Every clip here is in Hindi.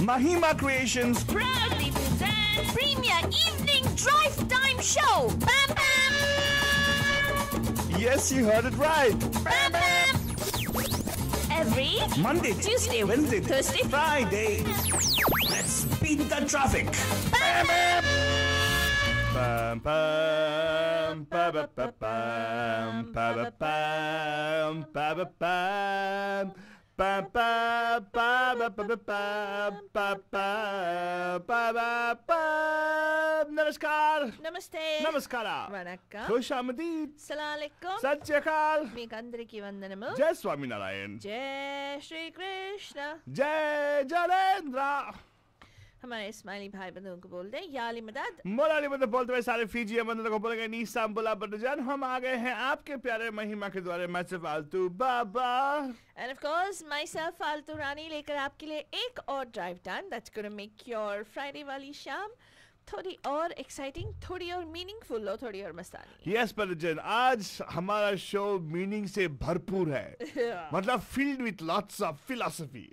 Mahima Creations proudly present Premier Evening Drive Time Show. Bam Bam! Yes, you heard it right. Bam Bam! Every Monday, Tuesday, Wednesday, Thursday, Friday. Let's beat the traffic. Bam Bam! Bam bam ba ba ba bam ba ba bam ba ba bam bam ba ba ba ba ba ba ba ba bam. नमस्कार Namaste. नमस्कारा Vanakkam. खुश आमदीद Assalamualaikum. सत श्री अकाल మీకు అందరికీ వందనము. जय स्वामी नारायण जय श्री कृष्ण. जय जलेंद्र हमारे इस्माइली भाई बंधुओं को बोल दें याली मदद. मोलाली मतलब बोलते हुए सारे फीजी बंदों को बोलेंगे नीसाम बुला बटजान हम आ गए हैं आपके प्यारे महिमा के द्वारे मैं से फालतू बाबा. And of course, myself, फालतू रानी लेकर आपके लिए एक और drive time that's gonna make your Friday वाली शाम थोड़ी और एक्साइटिंग, थोड़ी और मीनिंगफुल और थोड़ी और मस्तानी. यस बटजान आज हमारा शो मीनिंग से भरपूर है. मतलब filled with lots of philosophy.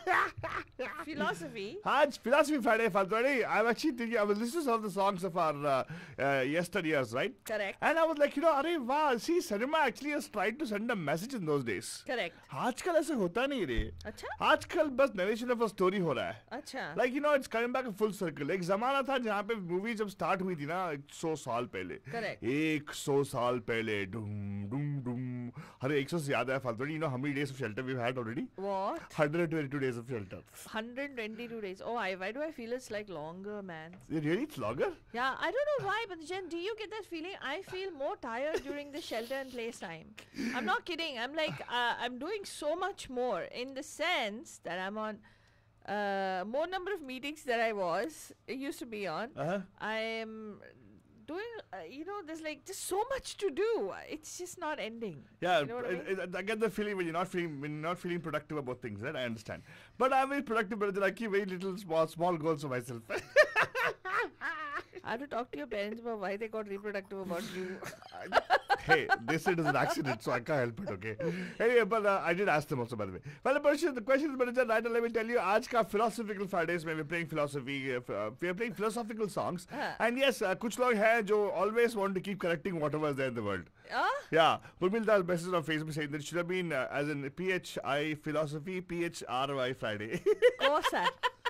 Philosophy. आज philosophy Friday Faltu Rani. I am actually thinking I was listening of the songs of our yesteryears, right? Correct. And I was like, अरे वाह, see cinema actually has tried to send a message in those days. Correct. आजकल ऐसे होता नहीं रे. अच्छा. आजकल बस नरेशन ऑफ अ स्टोरी हो रहा है. अच्छा. Like it's coming back full circle. एक जमाना था जहाँ पे मूवी जब स्टार्ट हुई थी ना 100 साल पहले. Correct. 100 साल पहले डूम डूम डूम. अरे 100 से याद आया फालतू. how many days of shelter we've had already? What? 122 days of shelter. 122 days. Oh, why do I feel it's like longer, man? Really, it's longer? Yeah, I don't know why, but Jen, do you get that feeling? I feel more tired during the shelter and place time. I'm not kidding. I'm like, I'm doing so much more in the sense that I'm on more number of meetings that I used to be on. Uh-huh. I am doing, there's like just so much to do. It's just not ending. Yeah, You know what I mean? I get the feeling when you're not feeling productive about things, right? I understand. But I'm very productive, but I keep very little small goals for myself. I have to talk to your parents about why they got reproductive about you. Hey, they said it was an accident, so I can't help it, okay? Anyway, but I did ask them also, by the way. Well, the question is, but right now, let me tell you, आज का philosophical Fridays में we're playing philosophy, we're playing philosophical songs. And yes, कुछ लोग हैं जो always want to keep correcting whatever is there in the world. Yeah, Purmilda messaged on Facebook saying that it should have been as in PHI philosophy, PHRY Friday. Kosa.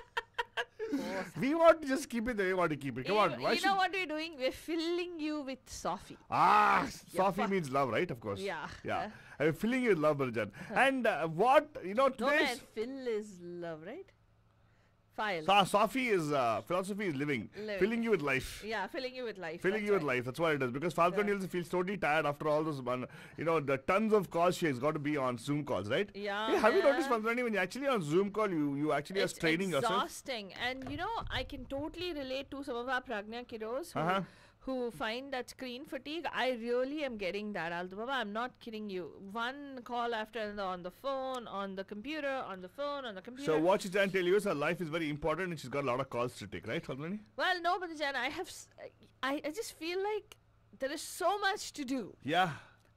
We want to just keep it the way we want to keep it. Come on, why You know what we're doing? We're filling you with Sophie. Sophie means love, right? Of course. Yeah. I'm filling you with love, Burjan. And what, No today's... man, Phil is love, right? File. Sophie is, philosophy is living. Filling you with life. Yeah, filling you with life. Filling you with life. That's what it is. Because Falcon Hills feels totally tired after all those, the tons of calls she has got to be on Zoom calls, right? Yeah. Hey, have you noticed, Falcon, when you're actually on Zoom call, you actually are straining yourself? It's exhausting. And, I can totally relate to some of our Pragna kiddos who find that screen fatigue. I really am getting that, Aldo Baba. I'm not kidding you. One call after another on the phone, on the computer, on the phone, on the computer. So what she's trying to tell you is her life is very important and she's got a lot of calls to take, right, Falguni? Well, no, but Jan, I just feel like there is so much to do. Yeah.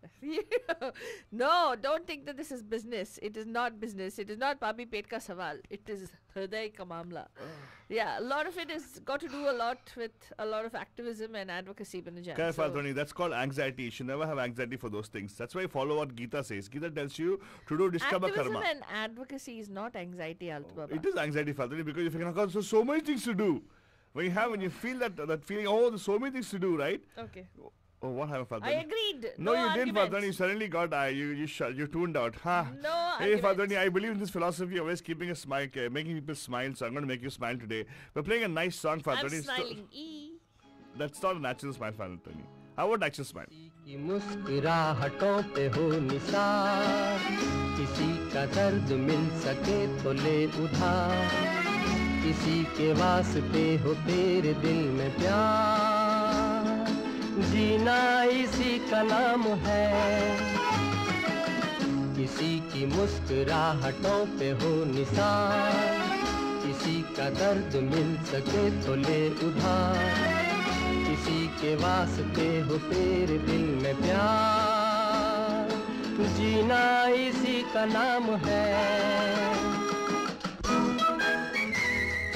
No, don't think that this is business. It is not business. It is not Papi Pet ka sawal. It is Hriday ka mamla. Yeah, a lot of it has got to do a lot with a lot of activism and advocacy. Correct, Falguni. That's called anxiety. You should never have anxiety for those things. That's why follow what Gita says. Gita tells you to do Nishkama Activism Karma. and advocacy is not anxiety, Alto Baba. It is anxiety, Falguni, because if you can have so many things to do. When you feel that feeling, there's so many things to do, right? Okay. Oh, what happened, Falguni? I agreed. No, you didn't, arguments. Falguni. You suddenly got you tuned out. Huh? No Hey, arguments. Falguni, I believe in this philosophy of always keeping a smile, making people smile. So I'm going to make you smile today. We're playing a nice song, Falguni. I'm smiling. That's not a natural smile, Falguni. How about natural smile? की मुस्कुराहटों पे हो निसार, किसी का दर्द मिल सके तो ले उधार, किसी के वास्ते हो तेरे दिल में प्यार, जीना इसी का नाम है। किसी की मुस्कुराहटों पे हो निसार, किसी का दर्द मिल सके तो ले उधार, किसी के वास्ते हो तेरे दिल में प्यार, जीना इसी का नाम है।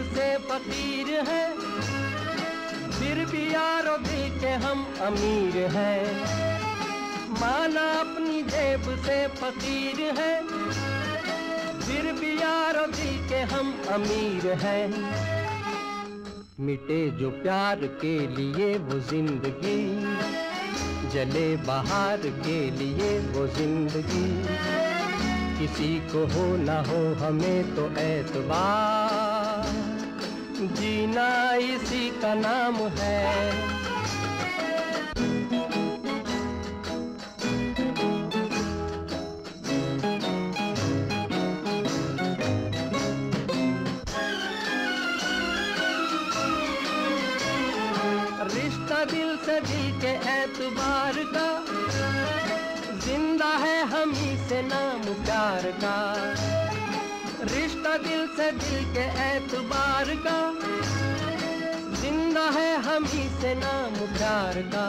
से फकीर हैं, फिर भी यारो दिल के हम अमीर हैं। माना अपनी जेब से फकीर हैं, फिर भी यारो दिल के हम अमीर हैं। मिटे जो प्यार के लिए वो जिंदगी, जले बाहर के लिए वो जिंदगी। किसी को हो ना हो हमें तो एतबार, जीना इसी का नाम है। रिश्ता दिल से दिल के एतबार का, जिंदा है हम ही से नाम प्यार का। रिश्ता दिल से दिल के एतबार का, जिंदा है हम ही से नाम प्यार का।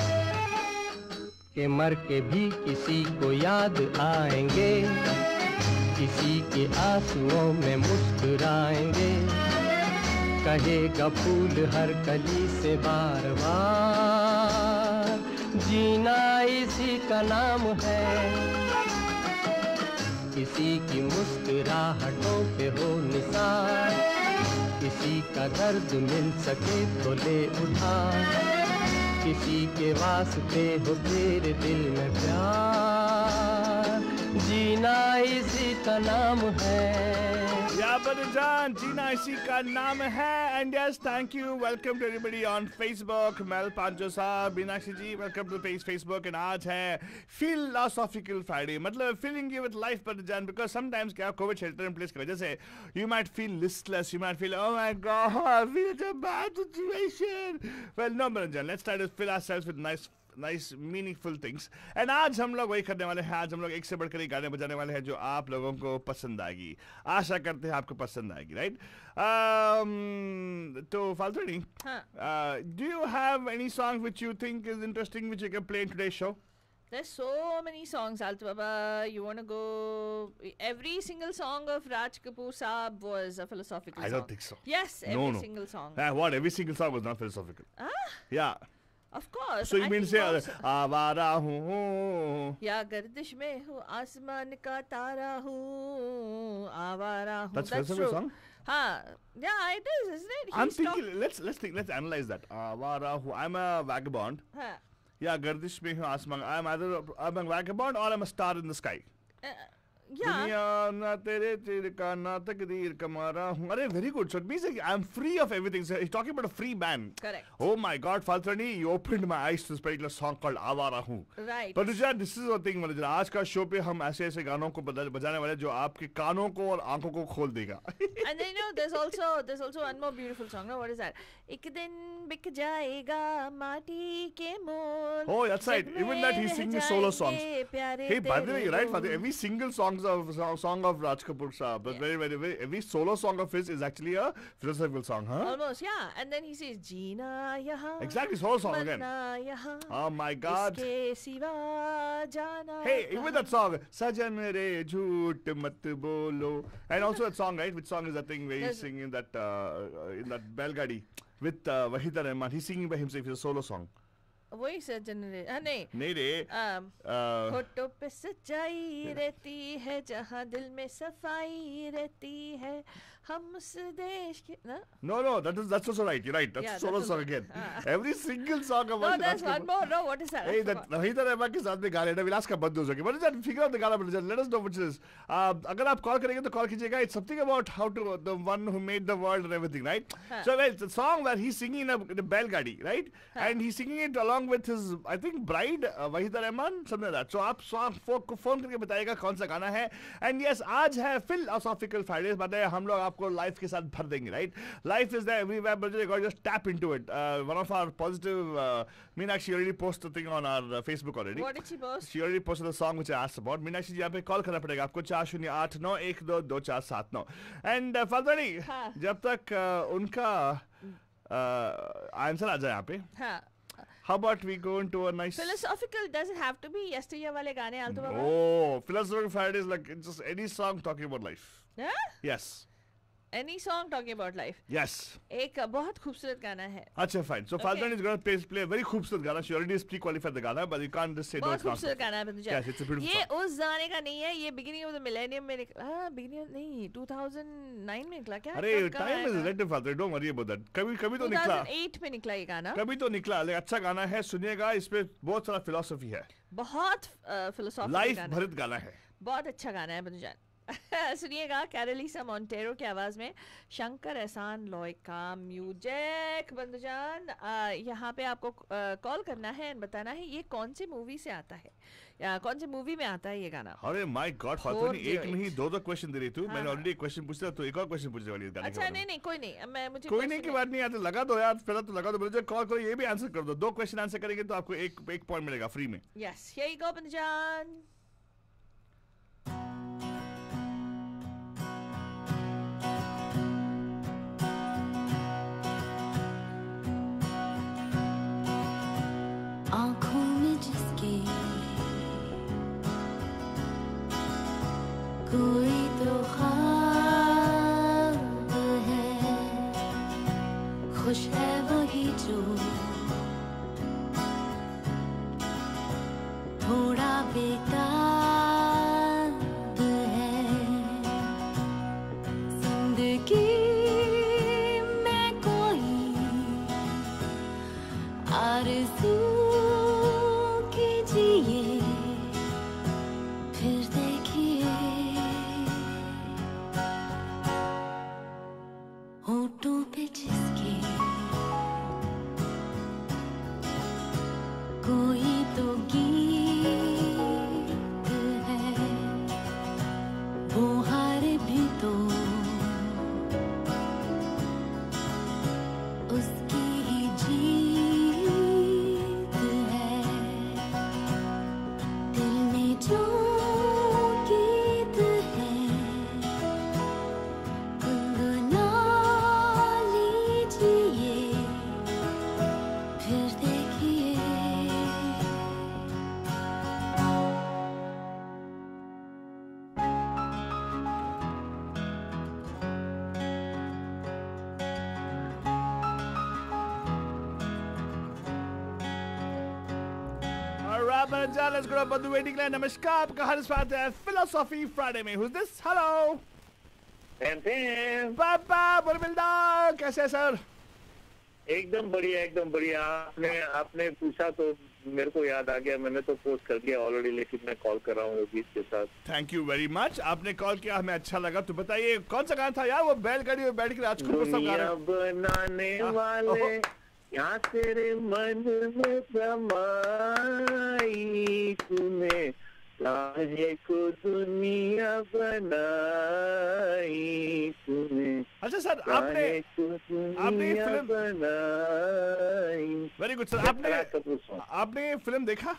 के मर के भी किसी को याद आएंगे, किसी के आंसुओं में मुस्कुराएंगे। कहेगा फूल हर कली से बार बार, जीना इसी का नाम है। किसी की मुस्कुराहटों पे हो निसार, किसी का दर्द मिल सके तो ले उठा। किसी के वास्ते हो तेरे दिल में प्यार, जीना इसी का नाम है। Jahan, जीना इसी का नाम है. And yes, thank you. Welcome to everybody on Facebook. Mel Panjo साहब, मीनाक्षी जी, welcome to the page Facebook. And आज है Philosophical Friday. मतलब filling you with life, Jahan, because sometimes क्या COVID shelter in place की वजह से you might feel listless. You might feel, oh my God, I feel such a bad situation. Well, no, Jahan, let's try to fill ourselves with nice meaningful things. And आज हम लोग वही करने वाले हैं. आज हम लोग एक से बढ़कर एक गाने बजाने वाले हैं जो आप लोगों को पसंद आएगी. आशा करते हैं आपको पसंद आएगी, राइट? तो फालतू नहीं. Do you have any song which you think is interesting which you can play in today's show? There's so many songs, Altu Baba. You want to go... Every single song of Raj Kapoor Saab was a philosophical song. I don't think so. Yes, every single song. What? Every single song was not philosophical. Yeah. Of course. So you mean say आवारा हूँ या गर्दिश में हूँ आसमान का तारा हूँ आवारा हूँ. That's philosophical song? Yeah, it is, isn't it? I'm thinking, let's analyze that. आवारा हूँ, I'm a vagabond. या गर्दिश में हूँ आसमान. I'm a vagabond or I'm a star in the sky. Yeah. दुनिया ना तेरे तेरे का ना तकदीर का मारा हूँ. अरे very good. So it means like I'm free of everything. So he's talking about a free man. Correct. Oh my God, Faltrani, you opened my eyes to this particular song called आवारा हूँ. Right. But this is the thing, Manoj. आज का शो पे हम ऐसे ऐसे गानों को बजाने वाले जो आपके कानों को और आंखों को खोल देगा. And then there's also one more beautiful song. No, what is that? एक दिन बिक जाएगा माटी के मोल. Oh, that's right. Even that he's singing solo songs. Hey, by the way, you're right, Father. Every single song of Raj Kapoor Saab, but very, every solo song of his is actually a philosophical song, huh? Almost, yeah. And then he says, Jeena yahan. Exactly, solo song again. Oh my God. Iske siva jana. Hey, even that song, Sajan re jhoot mat bolo. And also that song, right? Which song is that thing where he's singing that in that Belgadi with Wahida Rahman. He's singing by himself. It's a solo song. वही सजन रे नहीं रे होठों पे सच्चाई रहती है जहाँ दिल में सफाई रहती है हम उस देश के no that's also right. You're right. That's solo song again. Every single song of no there's one more. No, what is that? Hey, that Wahida Rahman के साथ में गा लेना विलास का बंद हो सके. What is that? Figure out the गाना. Let us know which is. अगर आप कॉल करेंगे तो कॉल कीजिएगा. It's something about how to the one who made the world and everything, right? So well, it's a song where he's singing in a Belgadi, right? And he's singing it along with his, I think, bride Wahida Rahman, something like that. So आप song phone करके बताइएगा कौन सा गाना है. And yes, आज है Philosophical Fridays. बताइए हम लोग आपको life के साथ भर देंगे, right? Life is there everywhere, but you got to just tap into it. One of our positive, Meenakshi already posted the thing on our Facebook already. What did she post? She already posted the song which I asked about. Meenakshi जी यहाँ पे कॉल करना पड़ेगा आपको 4089122479. And Faltani, जब तक उनका आंसर आ जाए यहाँ पे. How about we go into a nice... Philosophical, does it have to be yesterday wale gaane Altu Baba? Oh, Philosophical Fridays, like it's just any song talking about life. Yeah? Yes. any song talking about life. Yes. एक बहुत खूबसूरत गाना है. अच्छा fine. So Falguni is going to play a very खूबसूरत गाना. She already is pre-qualified the गाना, but you can't just say no. बहुत खूबसूरत गाना है बंदूजान. Yes, it's a beautiful ये song. उस गाने का नहीं है. ये beginning of the millennium में beginning नहीं 2009 में निकला क्या? अरे time is relative Falguni. Don't worry about that. कभी तो निकला. 2008 में निकला ये गाना. कभी तो निकला. लेकिन अच्छा गाना है. सुनिएगा. इसमें बहुत सारा philosophy है. बहुत philosophical Life गाना. भरित गाना है. बहुत अच्छा गाना है बंदूजान. सुनिएगा कैरोलिसा मोंटेरो की आवाज में शंकर एहसान लॉय का म्यूजिक. बंदूजान यहाँ पे आपको कॉल करना है और बताना है ये कौन सी मूवी से आता है या कौन सी मूवी में आता है ये गाना. अरे माय गॉड फाल्गुनी एक नहीं दो क्वेश्चन दे रही तू. मैंने ऑलरेडी क्वेश्चन पूछा तो एक और क्वेश्चन पूछने वाली है गाने अच्छा नहीं कोई नहीं मैं मुझे कोई नहीं की बात नहीं आती. लगा दो यार पहले तो लगा दो. मुझे कॉल करो ये भी आंसर कर दो. 2 क्वेश्चन आंसर करेंगे तो आपको एक पॉइंट मिलेगा फ्री में. यस हियर यू गो बंदूजान. आँखों में जिसके कोई तो ख्वाब है. खुश है वही जो थोड़ा बेताब है. जिंदगी में कोई आरज़ू कीजिए फिर देखिए होठों पे जिसके कोई तो गीत है. वो हार भी तो उसकी ही जीत है. दिल में जो गीत है गुनगुना लीजिए फिर देखिए. Alright, Banjal, let's go up on the waiting line. नमस्कार आपका हर स्वागत है फिलोसॉफी फ्राइडे में. Who's this? Hello. पापा बरमिलदार कैसे है सर? एकदम बढ़िया. आपने पूछा तो मेरे को याद आ गया. मैंने तो पोस्ट कर दिया ऑलरेडी लेकिन मैं कॉल कर रहा हूँ योगेश के साथ. Thank you very much. आपने कॉल किया हमें अच्छा लगा. तो बताइए कौन सा गाना था यार वो बैलगाड़ी में बैठ के राजकुमार सब गा रहे दुनिया बनाने वाले यहाँ तेरे मन में समाई तूने तारे को दुनिया बनाई तूने. अच्छा सर आपने फिल्म बनाई. Very good sir. आपने फिल्म देखा?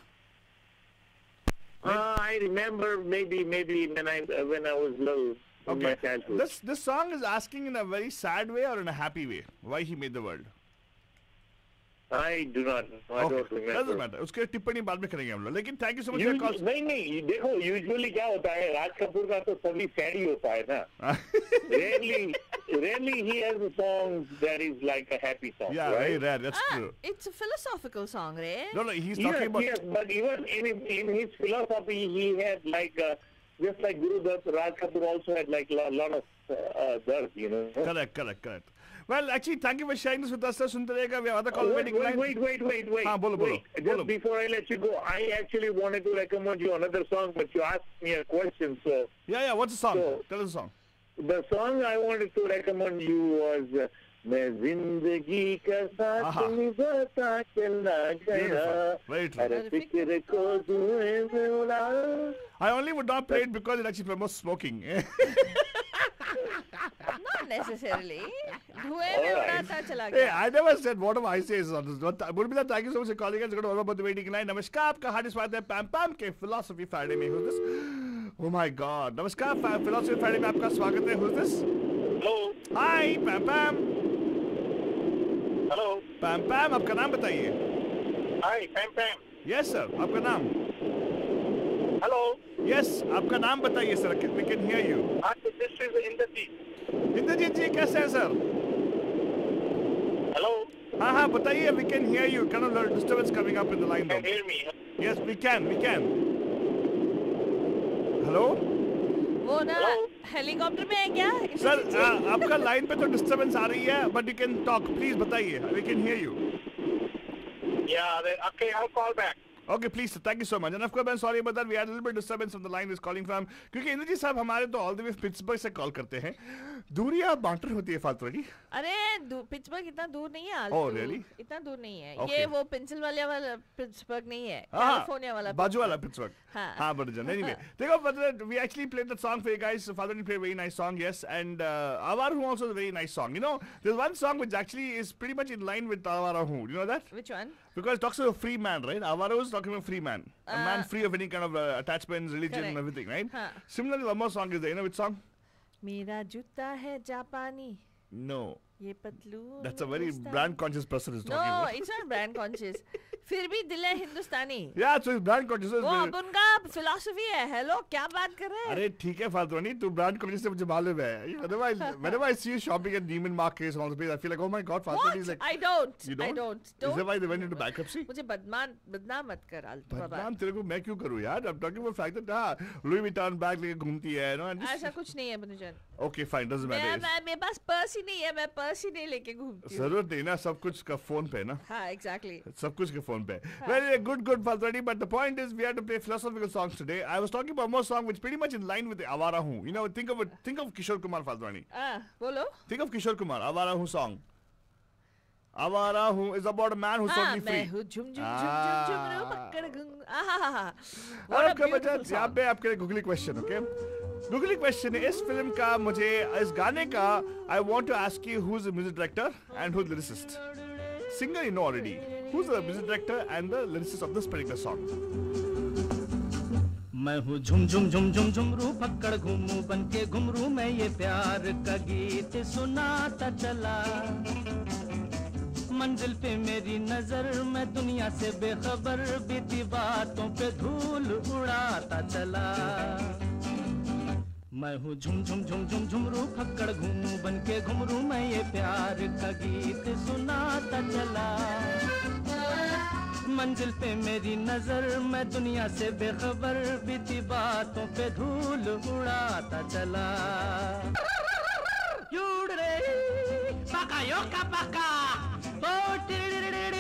I remember maybe when I was little in my childhood. This song is asking in a very sad way or in a happy way why he made the world. I do not know. I don't remember. Doesn't matter. उसके टिप्पणी बाद में करेंगे हम लोग. लेकिन thank you so much for call. नहीं देखो यूजुअली क्या होता है राज कपूर का तो सभी सैड ही होता है ना. Rarely he has a song that is like a happy song. Yeah, right? very rare. That's true. It's a philosophical song, right? No, he's talking about. Yes, but even in his philosophy, he had like just like Guru Dutt, Raj Kapoor also had like a lot of dard, you know. Correct. Well, actually, thank you for sharing this with us, sir. सुनते रहेगा. We have other call waiting line. Wait. हाँ, बोलो. Just before I let you go, I actually wanted to recommend you another song, but you asked me a question, so. Yeah. What's the song? So, Tell us the song. The song I wanted to recommend you was मैं जिंदगी का साथ निभाता चला गया हर फिक्र को धुएं में उड़ा. I only would not play it because it actually promotes smoking. Not necessarily. धुएं में उड़ाता चला Hey, गया. I never said whatever I say is on this. Burmila, thank you so much for calling us. We're going to about the waiting line. नमस्कार आपका हार्दिक स्वागत है पैम पैम के फिलोसफी फ्राइडे में. Who's this? Oh my God. नमस्कार फिलोसफी फ्राइडे में आपका स्वागत है. Who's this? Hello. Hi पैम पैम. Hello. पैम पैम आपका नाम बताइए. Hi, Pam. Yes sir. आपका नाम. Hello. Yes आपका नाम बताइए sir. We can hear you. This is Indrajit. Indrajit जी कैसे हैं सर? Hello? हाँ बताइए, we can hear you. Kind of disturbance coming up in the line. Can you hear me? Yes, we can. Hello? वो ना हेलीकॉप्टर में है क्या? सर आपका लाइन पे तो डिस्टर्बेंस आ रही है, but you can talk. Please बताइए. We can hear you. Yeah, okay, I'll call back. Okay, please, thank you so much. And of course, I'm sorry about that. We had a little bit disturbance on the line is calling from. क्योंकि इंद्रजीत साहब हमारे तो all the way पिट्सबर्ग से कॉल करते हैं. दूरियां बांटर होती है फालतू की. अरे पिट्सबर्ग इतना दूर नहीं है. Oh, really? इतना दूर नहीं है. Okay. ये वो पेंसिल्वेनिया वाला पिट्सबर्ग नहीं है. कैलिफोर्निया वाला. बाजू वाला पिट्सबर्ग. हाँ, but anyway, देखो, but we actually played that song for you guys. Father played a very nice song, yes, and Avara also is a very nice song. You know, there's one song which actually is pretty much in line with Avara. You know that? Which one? Because it talks about a free man, right? Avara is talking about a free man. A man free of any kind of attachments, religion, correct. and everything, right? हाँ. Similarly, one more song is there. You know which song? मेरा जूता है जापानी. No. ये पतलून. That's a very brand conscious person is talking No, about. it's not brand conscious. फिर भी दिल है हिंदुस्तानी. Yeah, so it's brand conscious. वो अब उनका philosophy है. Hello, क्या बात कर रहे हैं? अरे ठीक है फालतू नहीं, तू brand conscious से मुझे मालूम है. Whenever I see you shopping at Neiman Marcus and all the place, I feel like, oh my God, फालतू is What? like. I don't. You don't? I don't. Is that why they went into bankruptcy? मुझे बदनाम मत कर आलतू बाबा. बदनाम तेरे को मैं क्यों करूँ यार? I'm talking about fact that हाँ, Louis Vuitton bag लेके घूमती है, no? ऐसा कुछ नहीं है बनुजन. Okay, fine, doesn't matter. मेरे पास पर्स ही नहीं है. मैं पर्स ही नहीं लेके घूमती हूँ. जरूरत नहीं ना, सब कुछ का फोन पे ना. हाँ, exactly. सब कुछ के फोन पे. Well, good Faltani, but the point is we had to play philosophical songs today. I was talking about more song which pretty much in line with the Avara Hoon. You know, think of Kishore Kumar Faltani. बोलो. Think of Kishore Kumar, Avara Hoon song. Avara Hoon is about a man who's totally free. मैं हूँ झुम झुम झुम झुम रो पकड़ गुंग. और आपका बच्चा यहाँ पे आपके लिए googly question, okay? Googly question है इस फिल्म का, मुझे इस गाने का I want to ask you who's the music director and who's the lyricist. Singer you know already. Who's the music director and the lyricist of this particular song? मैं हूँ झुम झुम झुम झुम झुमरू पकड़ घूमू बन के घुमरू मैं ये प्यार का गीत सुनाता चला मंजिल पे मेरी नजर मैं दुनिया से बेखबर बीती बातों पे धूल उड़ाता चला मैं हूँ झुम झुम झुम झुम झुमरू पकड़ घूमू बन के घुमरू मैं ये प्यार का गीत सुनाता चला मंजिल पे मेरी नजर मैं दुनिया से बेखबर बीती बातों पे धूल उड़ाता चला युड़ रे पका यो का पका ओ टिरिरिरिरि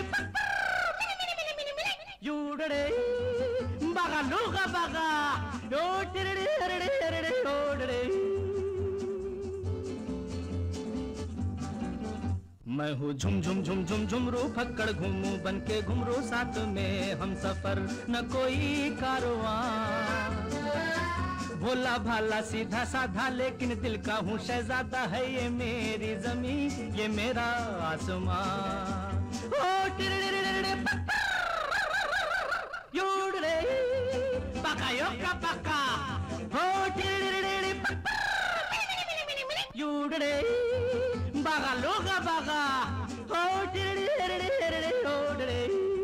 युड़ रे बगा लूगा बगा ओ टिरिरिरिरि ओड़ रे मैं हूँ झुम झुम झुम झुम झुमरू फक्कड़ घूमू बन के घुमरू साथ में हम सफर न कोई कारवां भोला भाला सीधा साधा लेकिन दिल का हूँ शहजादा है ये मेरी जमीन ये मेरा आसमां ओ टिरिरिरिरि युड़ रे पका यो का पका ओ टिरिरिरिरि युड़ रे बागा लोगा बागा ओ टिरिरिरिरि ओड़ रे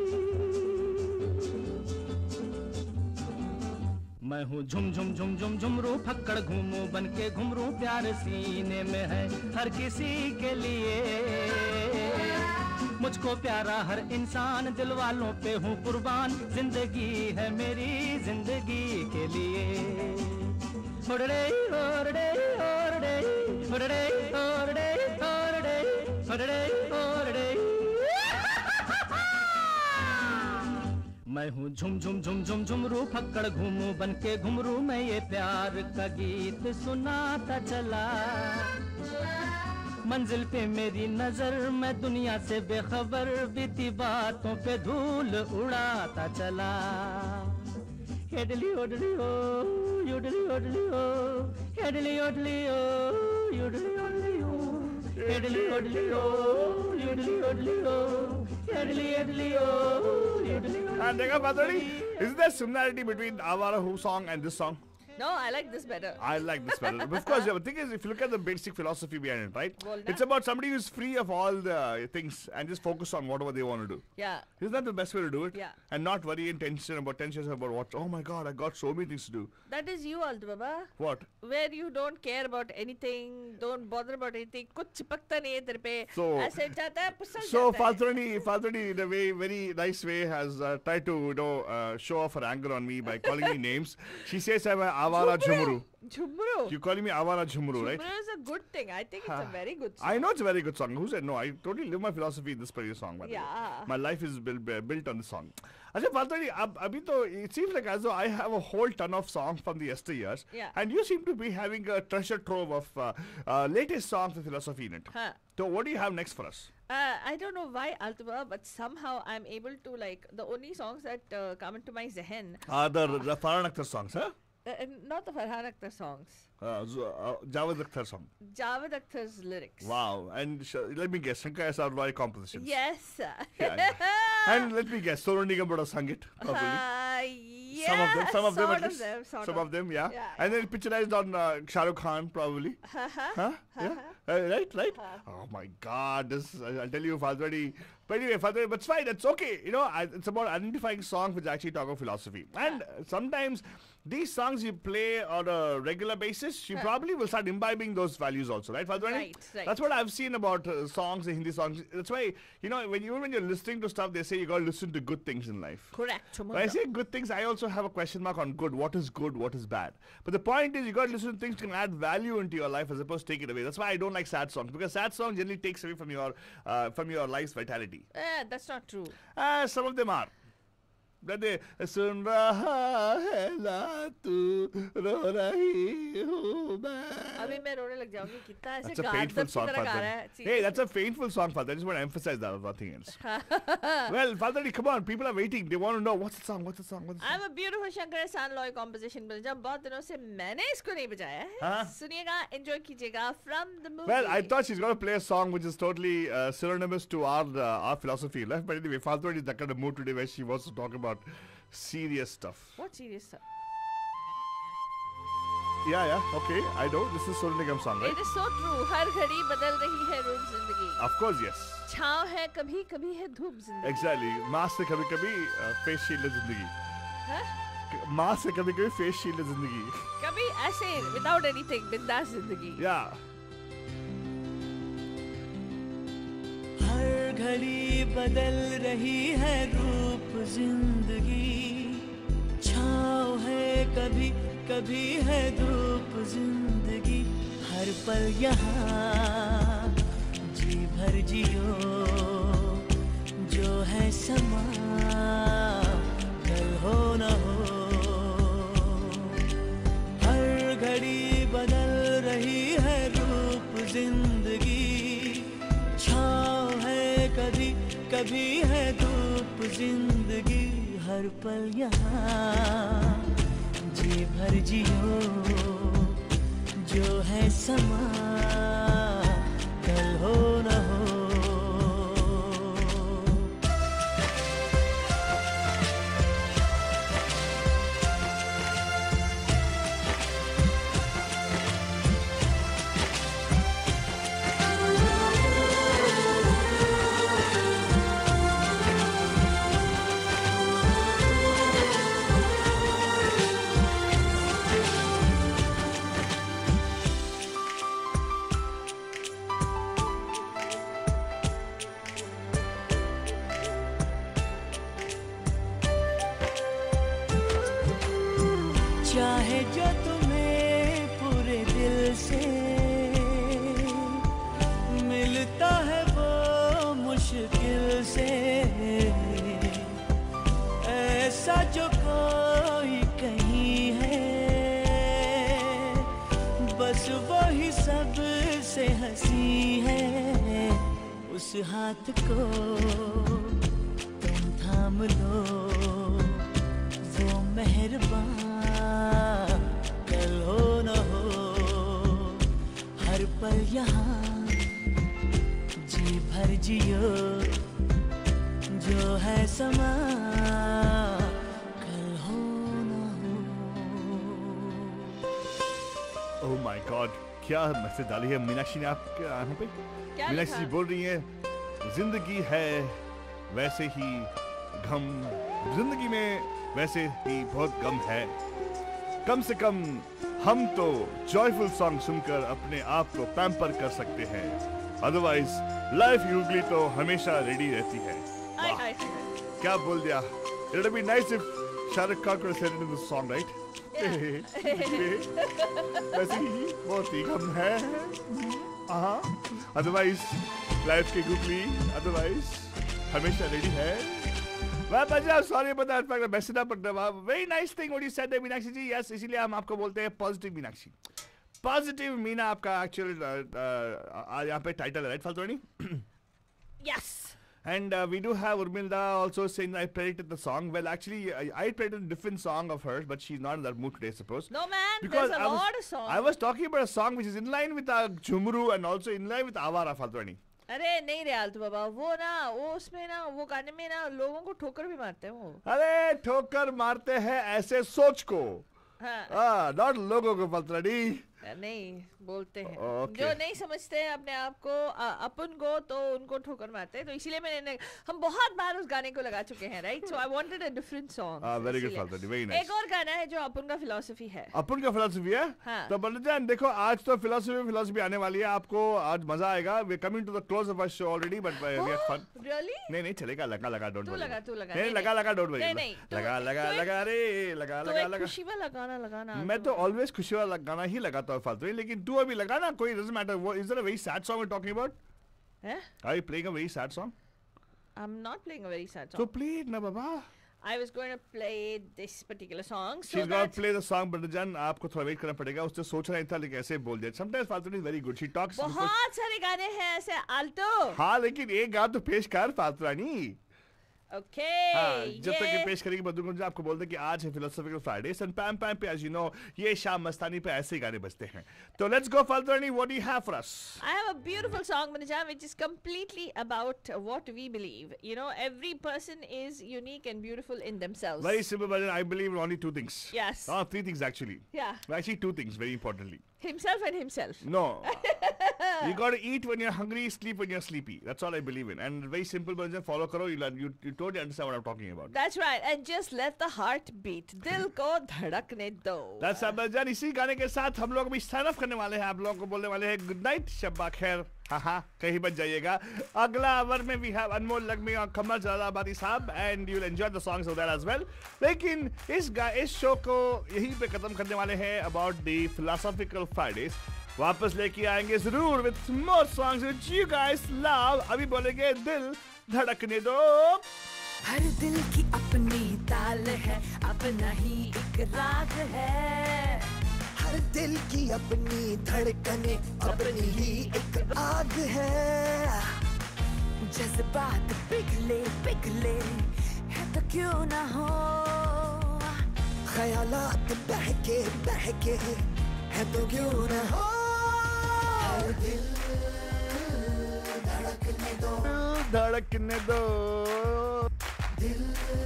मैं हूँ झुम झुम झुम झुम झुमरू फक्कड़ घूमू बन के घुमरू प्यार सीने में है हर किसी के लिए मुझको प्यारा हर इंसान दिल वालों पे हूँ कुर्बान जिंदगी है मेरी जिंदगी के लिए ओड़े ओड़े ओड़े ओड़े ओड़े ओड़े ओड़े ओड़े मैं हूँ झुम झुम झुम झुम झुमरू फक्कड़ घूमू बन के घुमरू मैं ये प्यार का गीत सुनाता चला मंजिल पे मेरी नजर मैं दुनिया से बेखबर बीती बातों पे धूल उड़ाता चला हेडली ओडली ओ युडली ओडली ओ हेडली ओडली ओ युडली ओडली ओ हेडली ओडली ओ युडली ओडली ओ हेडली ओडली ओ युडली And Dekha Padani, is there similarity between Avara Who song and this song? No, I like this better. I like this better. But of course, the thing is, if you look at the basic philosophy behind it, right? Bolna. It's about somebody who's free of all the things and just focus on whatever they want to do. Yeah. Isn't that the best way to do it? Yeah. And not worry and tension about what, oh my God, I got so many things to do. That is you, Alto Baba. What? Where you don't care about anything, don't bother about anything. कुछ चिपकता नहीं है तेरे पे. So- ऐसे जाता है, फिसल So जाता है. Faltoni in a very nice way has tried to show off her anger on me by calling me names. She says I'm a Avara Jhumuru. Jhumru. You calling me Avara Jhumuru, right? Jhumru is a good thing. I think it's a very good song. I know it's a very good song. Who said no? I totally live my philosophy in this particular song. By the way. Yeah. My life is built on this song. Achha, Faltoni, abhi to it seems like as though I have a whole ton of songs from the yesteryears. Yeah. And you seem to be having a treasure trove of latest songs with philosophy in it. Huh. So what do you have next for us? I don't know why, Altaba, but somehow I'm able to the only songs that come into my zehen. The Farhan Akhtar songs, huh? Not the Farhan Akhtar songs. Javed Akhtar song. Javed Akhtar's lyrics. Wow. And let me guess, Shankar S.R. Roy compositions. Yes. Yeah. And let me guess, Sonu Nigam would have sung it, probably. Yeah, Some of them at least. sort Some of them, yeah. Yeah, And then picturized on Shah Rukh Khan, probably. Huh? Yeah. Right? Oh my God, this I'll tell you, Faltoni. But anyway, Faltoni, but it's fine. It's okay. It's about identifying songs which actually talk of philosophy. And sometimes these songs you play on a regular basis, you probably will start imbibing those values also, right, Faltoni? Right. That's what I've seen about songs, Hindi songs. That's why, when you're listening to stuff, they say you got to listen to good things in life. Correct. When I say good things, I also have a question mark on good. What is good? What is bad? But the point is, you got to listen to things that can add value into your life as opposed to take it away. That's why I don't like sad songs, because sad songs generally takes away from your life's vitality. That's not true. Some of them are. That they सुन रहा है ना तू रो रही हूँ मैं. अभी मैं रोने लग जाऊंगी कितना ऐसे That's a painful song, गा रहा है. Father. Hey, that's a painful song, Father. I just want to emphasize that, nothing else. Well, Father, come on. People are waiting. They want to know what's the song. I'm a beautiful Shankar Ehsaan Loy composition, but जब बहुत दिनों से मैंने इसको नहीं बजाया है. सुनिएगा, enjoy कीजिएगा from the movie. Well, I thought she's going to play a song which is totally synonymous to our philosophy in life. But anyway, Father is that kind of mood today where she wants to talk about serious stuff. What serious stuff? Yeah, okay, I know. This is Sonu Nigam song, right? It is so true. हर घड़ी बदल रही है रूप जिंदगी. Of course, yes. छाँव है कभी कभी है धूप जिंदगी. Exactly. माँ से कभी-कभी face shield है जिंदगी. Huh? माँ से कभी-कभी face shield है जिंदगी. कभी ऐसे without anything बिंदास जिंदगी. Yeah. हर घड़ी बदल रही है रूप जिंदगी, छाँव है कभी कभी है धूप जिंदगी, हर पल यहाँ जी भर जियो, जो है समा कल हो न हो. हर घड़ी बदल रही है रूप जिंदगी, छाँव है कभी कभी है धूप जिंदगी, हर पल यहाँ जी भर जियो, जो है समा कल हो न हो. चाहे जो तुम्हें पूरे दिल से मिलता है वो मुश्किल से, ऐसा जो कोई कहीं है, बस वही सबसे हंसी है. उस हाथ को तुम थाम लो, वो मेहरबान कल हो न हो. हर पल यहाँ जी भर जियो, जो है समा कल हो न हो. ओह माय गॉड, क्या मैसेज डाली है मीनाक्षी ने आपके यहाँ पे? क्या मीनाक्षी जी लिखा? बोल रही है, जिंदगी है वैसे ही गम, जिंदगी में वैसे ही बहुत गम है, कम से कम हम तो जॉयफुल सॉन्ग सुनकर अपने आप को पैम्पर कर सकते हैं, अदरवाइज लाइफ यूजली तो हमेशा रेडी रहती है। आय, वाह, आय, क्या बोल दिया। It would be nice if Shahrukh Khan could have said it in the song, right? वैसे ही बहुत ही कम है, अदरवाइज लाइफ की गुगली, अदरवाइज हमेशा रेडी है। Well, but I'm sorry about that fact. I messed it up, but very nice thing what you said there, Meenakshi ji. Yes, इसीलिए हम आपको बोलते हैं पॉजिटिव मीनाक्षी। पॉजिटिव मीना आपका एक्चुअल यहाँ पे टाइटल है, right Faltu Rani? Yes. And we do have Urmilda also saying I predicted the song. Well, actually, I predicted a different song of hers, but she's not in that mood today, suppose. No man, Because there's a lot of songs. I was talking about a song which is in line with Jhumru and also in line with Avara Faltwani. अरे नहीं रे आलतू बाबा, वो ना वो उसमें ना वो गाने में ना लोगों को ठोकर भी मारते हैं वो। अरे ठोकर मारते हैं ऐसे सोच को, हाँ। नॉट लोगों को फलतरानी। नहीं बोलते हैं Okay. जो नहीं समझते हैं अपने आप को अपन को, तो उनको ठोकर मारते हैं। तो इसीलिए मैंने हम बहुत बार उस गाने को लगा चुके हैं, right? So I wanted a different song. Very good Faltu Rani, very nice. एक और गाना है जो अपन का फिलॉसफी है। अपन का फिलॉसफी है? हाँ। तो बलजान देखो, आज तो फिलॉसफी आने वाली है, आपको आज मजा आएगा। We coming to the close of our show already, but we have fun. Really? नहीं चलेगा, लगा डोंट तू वरी। लगा नहीं लगा डोंट वरी। नहीं लगा रे, लगा खुशी वाला गाना लगाना। मैं तो ऑलवेज खुशी वाला गाना ही लगाता हूँ फालतू, लेकिन तू अभी लगाना, कोई doesn't matter. Is there a very sad song we're talking about? हैं? Are you playing a very sad song? I'm not playing a very sad So song. play it na baba. I was going to play this particular song so She's got that to play the song, but Jan, आपको थोड़ा वेट करना पड़ेगा। उसने सोच रहा था लेकिन ऐसे बोल दिया। Sometimes फालतू is very good. She talks. बहुत सारे गाने हैं ऐसे आल्टो। हाँ, लेकिन एक गा तो पेश कर फालतू रानी। ओके जब तक ये पेश करेगी बदू गुंजा, आपको बोलते हैं कि आज है फिलोसॉफिकल फ्राइडेज एंड पैम पैम पे, as you know, ये शाम मस्तानी पे ऐसे ही गाने बजते हैं। तो let's go Faltu Rani, what do you have for us? I have a beautiful song, Manija, which is completely about what we believe. You know, every person is unique and beautiful in themselves. Very simple, but I believe in only two things. Yes. Oh, three things actually. Yeah. Actually, two things, very importantly. Himself and himself. No. You got to eat when you're hungry, sleep when you're sleepy. That's all I believe in. And very simple, but just follow karo. You totally understand what I'm talking about. That's right. And just let the heart beat. दिल को धड़कने दो. That's Abbajan. इसी गाने के साथ हम लोग भी sign off करने वाले हैं। आप लोगों को बोलने वाले हैं गुड नाइट, शब्बा खैर। हाँ, कहीं बच जाइएगा। अगला आवर में we have अनमोल लग्मी और कमर जलालाबादी साहब, and you'll enjoy the songs of that as well. लेकिन इस शो को यहीं पे खत्म करने वाले हैं about the philosophical Fridays. वापस लेके आएंगे जरूर with more songs which you guys love. अभी बोलेंगे दिल धड़कने दो। हर दिल की अपनी ताल है, अपना ही एक राग है। हर दिल की अपनी धड़कने, अपनी ही एक आग है। जज्बात पिघले पिघले है तो क्यों ना हो, ख्यालात बहके बहके है तो क्यों ना हो। हर दिल धड़कने दो, धड़कने दो, दिल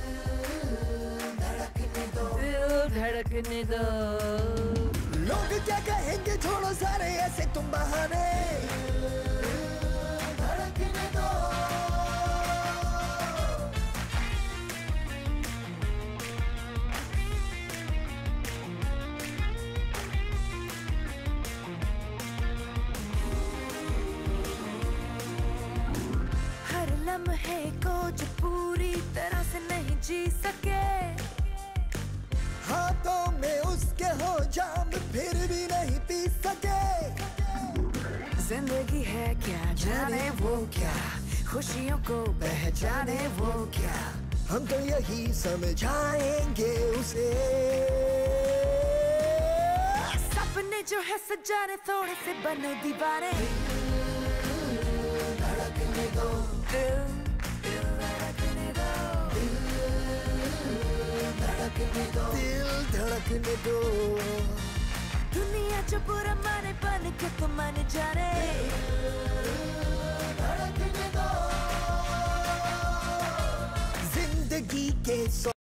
धड़कने दो, दिल धड़कने दो। लोग क्या कहेंगे, छोड़ो सारे ऐसे तुम बहाने। धड़कने दो। हर लम्हे को जो पूरी तरह से नहीं जी सके, हाथों में उसके हो जाम फिर भी नहीं पी सके। जिंदगी है क्या जाने वो क्या, खुशियों को पहचाने वो क्या, हम तो यही समझाएंगे उसे। सपने जो है सजाने थोड़े से बनो दीवाने। धड़कने दो, दिल धड़कने दो, धड़कने दो, दिल धड़कने दो। दुनिया जो बुरा माने बन के तो मन जाने। धड़कने दो। जिंदगी के